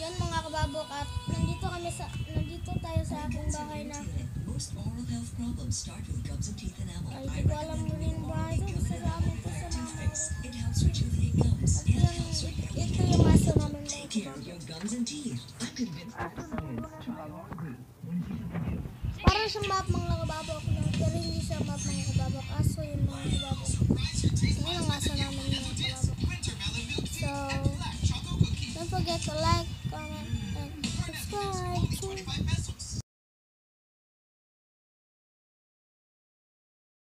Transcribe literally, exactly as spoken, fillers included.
yan mga kababok, at nandito kami sa nandito tayo sa aking bahay na Most oral health problems start with gums and teeth enamel. ay di ko alam mo rin ba ito. Gusto sa amin ito sa mama ko. It helps rejuvenate gums At and yan, helps with it- ito yung aso namin mga take care of kababok. your gums and teeth. I'm convinced that this is try all agree. Parang sa map mga kababok na, pero hindi siya map mga kababok. Aso yun mga kababok. Yan ang aso namin mga kababok. So, don't forget to like, comment,